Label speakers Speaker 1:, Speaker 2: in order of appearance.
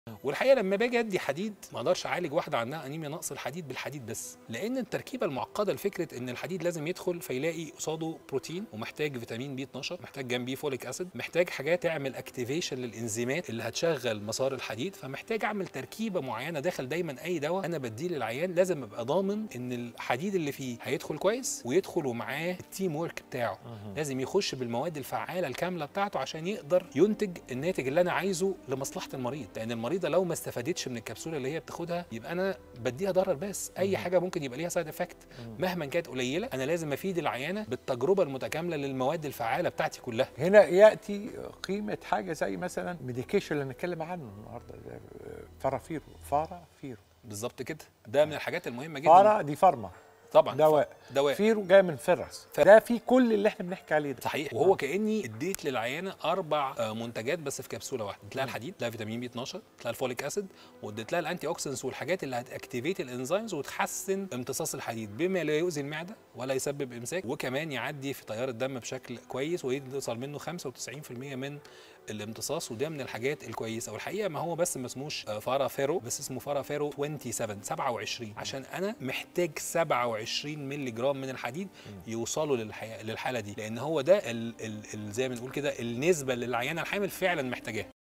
Speaker 1: والحقيقه لما باجي ادي حديد ما اقدرش اعالج واحده عندها انيميا نقص الحديد بالحديد بس، لان التركيبه المعقده لفكره ان الحديد لازم يدخل فيلاقي قصاده بروتين، ومحتاج فيتامين بي 12، محتاج جنبيه فوليك اسيد، محتاج حاجات تعمل اكتيفيشن للانزيمات اللي هتشغل مسار الحديد، فمحتاج اعمل تركيبه معينه داخل دايما اي دواء انا بديه للعيان لازم ابقى ضامن ان الحديد اللي فيه هيدخل كويس ويدخل ومعاه التيم ورك بتاعه، لازم يخش بالمواد الفعاله الكامله بتاعته عشان يقدر ينتج الناتج اللي انا عايزه لمصلحه المريض، لان المريضه لو ما استفادتش من الكبسوله اللي هي بتاخدها يبقى انا بديها ضرر بس، اي حاجه ممكن يبقى ليها سايد افكت مهما كانت قليله، انا لازم افيد العيانه بالتجربه المتكامله للمواد الفعاله بتاعتي كلها.
Speaker 2: هنا ياتي قيمه حاجه زي مثلا ميديكيشن اللي هنتكلم عنه النهارده، فارافيرو.
Speaker 1: بالظبط كده، ده من الحاجات المهمه جدا.
Speaker 2: فارا دي فارما
Speaker 1: طبعا،
Speaker 2: دواء. فيرو جاي من فرس، ده في كل اللي احنا بنحكي عليه ده.
Speaker 1: صحيح، وهو كاني اديت للعيانه 4 منتجات بس في كبسوله واحده، اديت لها الحديد، اديت لها فيتامين بي 12، اديت لها الفوليك اسيد، واديت لها الانتي اوكسيدنتس والحاجات اللي هتاكتيفيت الانزيمز وتحسن امتصاص الحديد بما لا يؤذي المعده ولا يسبب امساك، وكمان يعدي في تيار الدم بشكل كويس ويوصل منه 95% من الامتصاص، وده من الحاجات الكويسه. والحقيقه ما هو بس ما اسموش فارافيرو، بس اسمه فارافيرو 27 عشان انا محتاج 27 مللي جرام من الحديد يوصلوا للحاله دي، لان هو ده زي ما بنقول كده النسبه اللي العيانه الحامل فعلا محتاجاها.